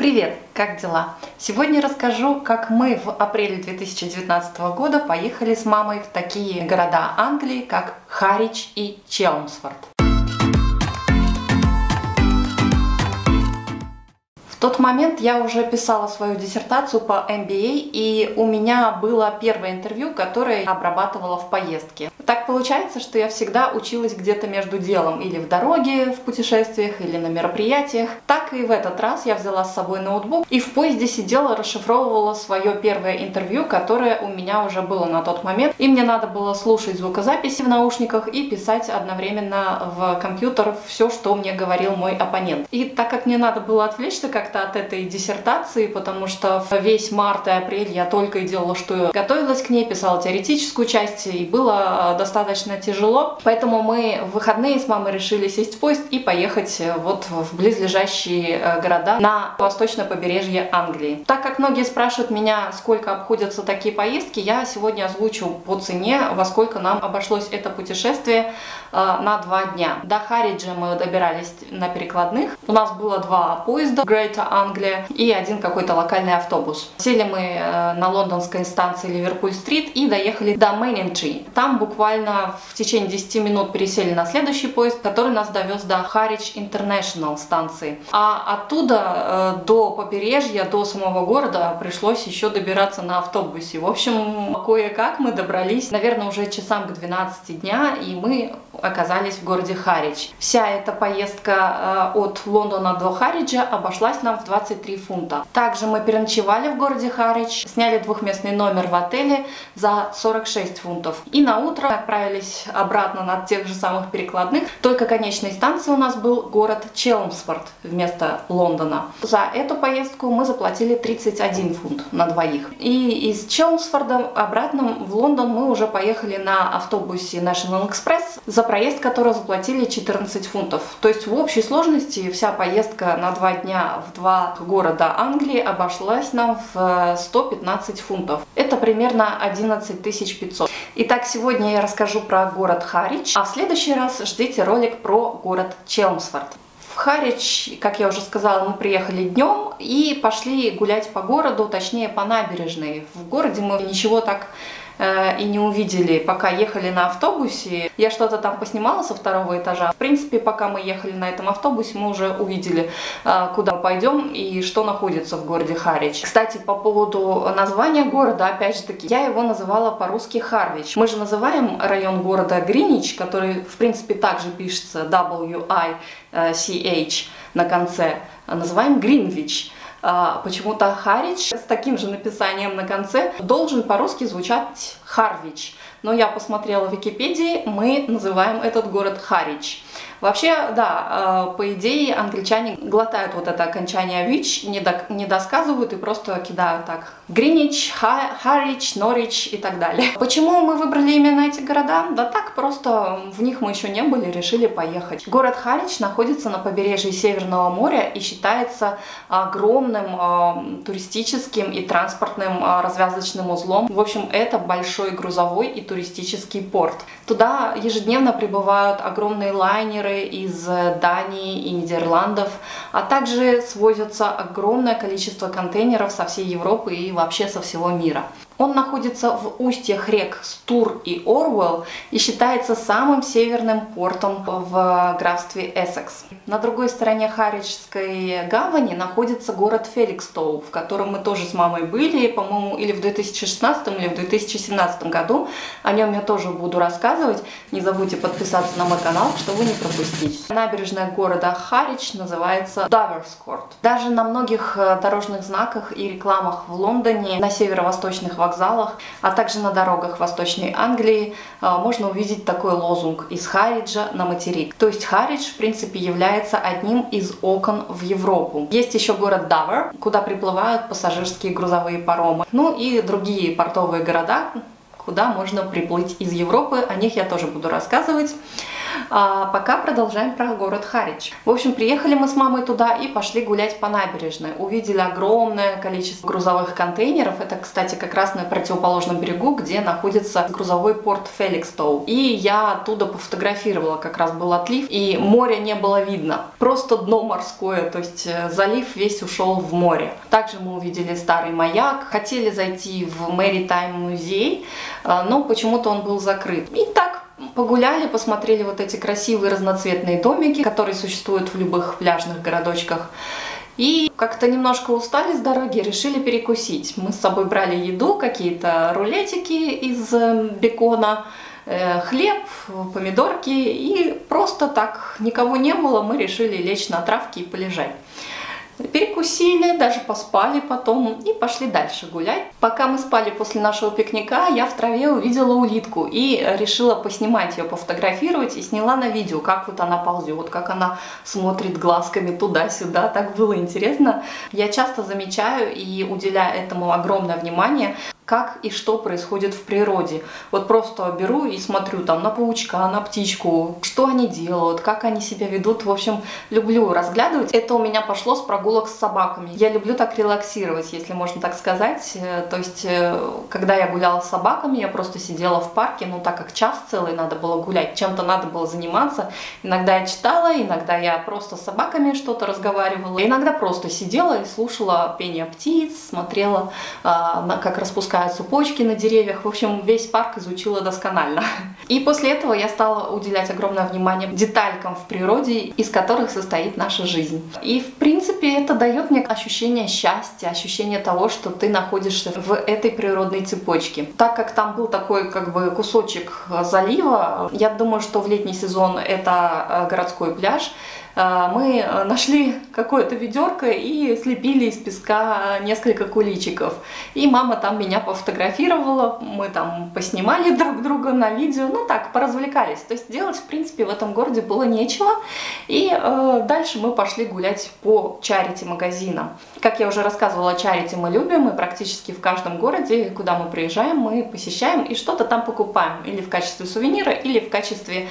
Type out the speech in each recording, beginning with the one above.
Привет, как дела? Сегодня расскажу, как мы в апреле 2019 года поехали с мамой в такие города Англии, как Харвич и Челмсфорд. В тот момент я уже писала свою диссертацию по MBA, и у меня было первое интервью, которое я обрабатывала в поездке. Так получается, что я всегда училась где-то между делом, или в дороге, в путешествиях, или на мероприятиях. Так и в этот раз я взяла с собой ноутбук и в поезде сидела, расшифровывала свое первое интервью, которое у меня уже было на тот момент. И мне надо было слушать звукозаписи в наушниках и писать одновременно в компьютер все, что мне говорил мой оппонент. И так как мне надо было отвлечься как-то от этой диссертации, потому что весь март и апрель я только и делала, что готовилась к ней, писала теоретическую часть, и было достаточно тяжело. Поэтому мы в выходные с мамой решили сесть в поезд и поехать вот в близлежащие города на восточное побережье Англии. Так как многие спрашивают меня, сколько обходятся такие поездки, я сегодня озвучу по цене, во сколько нам обошлось это путешествие на 2 дня. До Харриджа мы добирались на перекладных. У нас было 2 поезда Greater Англия и 1 какой-то локальный автобус. Сели мы на лондонской станции Ливерпуль-стрит и доехали до Мейнинг-Три. Там буквально в течение 10 минут пересели на следующий поезд, который нас довез до Харвич Интернешнл станции. А оттуда до побережья, до самого города пришлось еще добираться на автобусе. В общем, кое-как мы добрались, наверное, уже часам к 12 дня, и мы оказались в городе Харвич. Вся эта поездка от Лондона до Харриджа обошлась нам в 23 фунта. Также мы переночевали в городе Харвич, сняли двухместный номер в отеле за 46 фунтов. И на утро отправились обратно на тех же самых перекладных. Только конечной станцией у нас был город Челмсфорд вместо Лондона. За эту поездку мы заплатили 31 фунт на двоих. И из Челмсфорда обратно в Лондон мы уже поехали на автобусе National Express, за проезд которого заплатили 14 фунтов. То есть в общей сложности вся поездка на 2 дня в 2 города Англии обошлась нам в 115 фунтов. Это примерно 11 500. Итак, сегодня я расскажу про город Харвич, а в следующий раз ждите ролик про город Челмсфорд. В Харвич, как я уже сказала, мы приехали днем и пошли гулять по городу, точнее по набережной. В городе мы ничего так и не увидели, пока ехали на автобусе. Я что-то там поснимала со 2-го этажа. В принципе, пока мы ехали на этом автобусе, мы уже увидели, куда мы пойдем и что находится в городе Харвич. Кстати, по поводу названия города, опять же таки, я его называла по-русски Харвич. Мы же называем район города Гринвич, который, в принципе, также пишется W-I-C-H на конце, называем Гринвич. Почему-то Харвич с таким же написанием на конце должен по-русски звучать Харвич. Но я посмотрела в Википедии, мы называем этот город Харвич. Вообще, да, по идее, англичане глотают вот это окончание «вич», не досказывают и просто кидают так. Гринвич, Харвич, Норвич и так далее. Почему мы выбрали именно эти города? Да так, просто в них мы еще не были, решили поехать. Город Харвич находится на побережье Северного моря и считается огромным туристическим и транспортным развязочным узлом. В общем, это большой грузовой и туристический порт. Туда ежедневно прибывают огромные лайнеры из Дании и Нидерландов, а также свозятся огромное количество контейнеров со всей Европы и вообще со всего мира. Он находится в устьях рек Стур и Орвелл и считается самым северным портом в графстве Эссекс. На другой стороне Харвичской гавани находится город Феликстоу, в котором мы тоже с мамой были, по-моему, или в 2016 или в 2017 году. О нем я тоже буду рассказывать. Не забудьте подписаться на мой канал, чтобы не пропустить. Набережная города Харвич называется Доверскорт. Даже на многих дорожных знаках и рекламах в Лондоне, на северо-восточных вокзалах, а также на дорогах Восточной Англии можно увидеть такой лозунг: из Харриджа на материк. То есть Харвич, в принципе, является одним из окон в Европу. Есть еще город Довер, куда приплывают пассажирские грузовые паромы. Ну и другие портовые города, куда можно приплыть из Европы. О них я тоже буду рассказывать. А пока продолжаем про город Харидж. В общем, приехали мы с мамой туда и пошли гулять по набережной. Увидели огромное количество грузовых контейнеров. Это, кстати, как раз на противоположном берегу, где находится грузовой порт Феликстоу. И я оттуда пофотографировала, как раз был отлив, и моря не было видно. Просто дно морское, то есть залив весь ушел в море. Также мы увидели старый маяк, хотели зайти в Maritime музей, но почему-то он был закрыт. И так погуляли, посмотрели вот эти красивые разноцветные домики, которые существуют в любых пляжных городочках. И как-то немножко устали с дороги, решили перекусить. Мы с собой брали еду, какие-то рулетики из бекона, хлеб, помидорки, и просто так, никого не было, мы решили лечь на травке и полежать. Перекусили, даже поспали потом и пошли дальше гулять. Пока мы спали после нашего пикника, я в траве увидела улитку и решила поснимать ее, пофотографировать, и сняла на видео, как вот она ползет, как она смотрит глазками туда-сюда. Так было интересно. Я часто замечаю и уделяю этому огромное внимание, как и что происходит в природе. Вот просто беру и смотрю там на паучка, на птичку, что они делают, как они себя ведут. В общем, люблю разглядывать. Это у меня пошло с прогулок с собаками. Я люблю так релаксировать, если можно так сказать. То есть, когда я гуляла с собаками, я просто сидела в парке, ну так как час целый надо было гулять, чем-то надо было заниматься. Иногда я читала, иногда я просто с собаками что-то разговаривала, иногда просто сидела и слушала пение птиц, смотрела, как распускаются почки на деревьях. В общем, весь парк изучила досконально. И после этого я стала уделять огромное внимание деталькам в природе, из которых состоит наша жизнь. И, в принципе, это дает мне ощущение счастья, ощущение того, что ты находишься в этой природной цепочке. Так как там был такой, как бы, кусочек залива, я думаю, что в летний сезон это городской пляж, мы нашли какое-то ведерко и слепили из песка несколько куличиков. И мама там меня пофотографировала, мы там поснимали друг друга на видео, ну так, поразвлекались. То есть делать, в принципе, в этом городе было нечего. И дальше мы пошли гулять по чарити-магазинам. Как я уже рассказывала, чарити мы любим, и практически в каждом городе, куда мы приезжаем, мы посещаем и что-то там покупаем. Или в качестве сувенира, или в качестве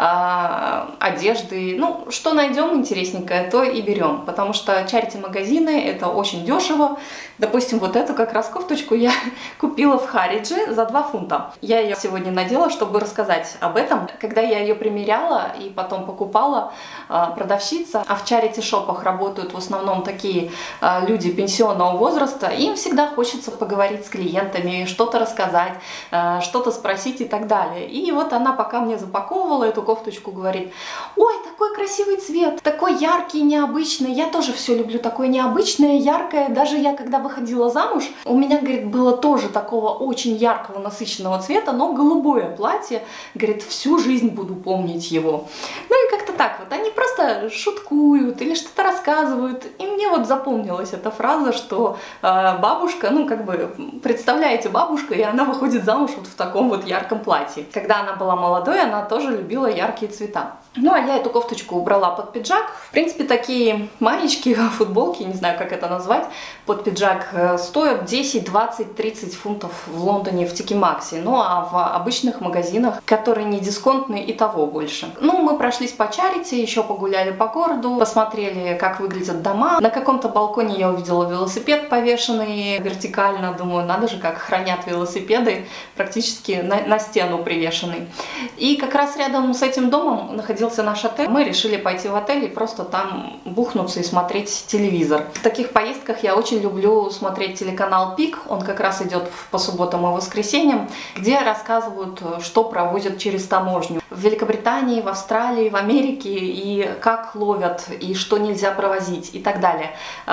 одежды. Ну, что найдем интересненькое, то и берем, потому что чарити-магазины это очень дешево. Допустим, вот эту как раз кофточку я купила в Харидже за 2 фунта. Я ее сегодня надела, чтобы рассказать об этом. Когда я ее примеряла и потом покупала, продавщица, а в чарити-шопах работают в основном такие люди пенсионного возраста, им всегда хочется поговорить с клиентами, что-то рассказать, что-то спросить и так далее. И вот она, пока мне запаковывала эту кофточку, говорит: ой, такой красивый цвет, такой яркий, необычный. Я тоже все люблю такое необычное, яркое. Даже я, когда выходила замуж, у меня, говорит, было тоже такого очень яркого, насыщенного цвета, но голубое платье. Говорит, всю жизнь буду помнить его. Ну и как-то так вот. Они просто шуткуют или что-то рассказывают. И мне вот запомнилась эта фраза, что бабушка, ну как бы, представляете, бабушка, и она выходит замуж вот в таком вот ярком платье. Когда она была молодой, она тоже любила яркие цвета. Ну, а я эту кофточку убрала под пиджак. В принципе, такие маечки, футболки, не знаю, как это назвать, под пиджак стоят 10, 20, 30 фунтов в Лондоне в Тикимаксе. Ну, а в обычных магазинах, которые не дисконтные, и того больше. Ну, мы прошлись по чарити, еще погуляли по городу, посмотрели, как выглядят дома. На каком-то балконе я увидела велосипед повешенный вертикально. Думаю, надо же, как хранят велосипеды, практически на стену привешенный. И как раз рядом с этим домом находился наш отель. Мы решили пойти в отель и просто там бухнуться и смотреть телевизор. В таких поездках я очень люблю смотреть телеканал ПИК. Он как раз идет по субботам и воскресеньям, где рассказывают, что проводят через таможню. В Великобритании, в Австралии, в Америке, и как ловят, и что нельзя провозить, и так далее.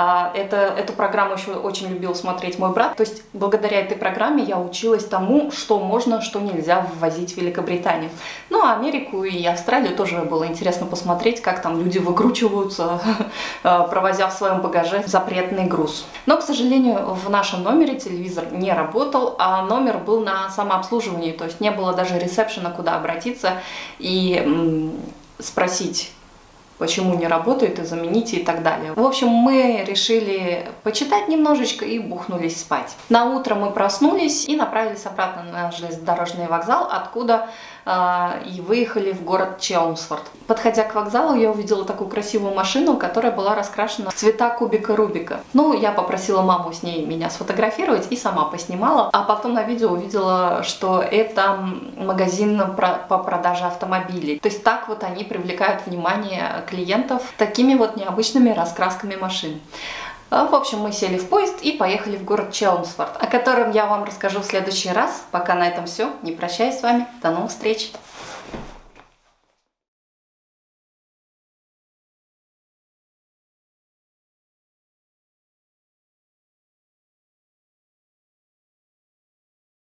Эту программу еще очень любил смотреть мой брат. То есть благодаря этой программе я училась тому, что можно, что нельзя ввозить в Великобританию. Ну а Америку и Австралию тоже было интересно посмотреть, как там люди выкручиваются, провозя в своем багаже запретный груз. Но, к сожалению, в нашем номере телевизор не работал, а номер был на самообслуживании, то есть не было даже ресепшена, куда обратиться и спросить, почему не работает, и замените, и так далее. В общем, мы решили почитать немножечко и бухнулись спать. На утро мы проснулись и направились обратно на железнодорожный вокзал, откуда и выехали в город Челмсфорд. Подходя к вокзалу, я увидела такую красивую машину, которая была раскрашена в цвета кубика Рубика. Ну, я попросила маму с ней меня сфотографировать и сама поснимала. А потом на видео увидела, что это магазин по продаже автомобилей. То есть так вот они привлекают внимание клиентов такими вот необычными раскрасками машин. В общем, мы сели в поезд и поехали в город Челмсфорд, о котором я вам расскажу в следующий раз. Пока на этом все. Не прощаюсь с вами. До новых встреч!